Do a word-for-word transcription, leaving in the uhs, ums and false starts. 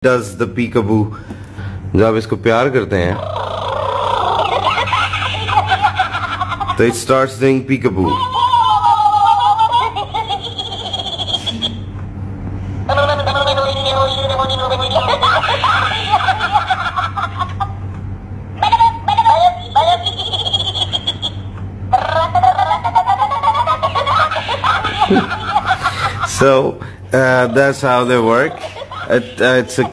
does the peekaboo. जब आप इसको प्यार करते हैं तो it starts doing peekaboo. So uh, that's how they work. It, uh, it's a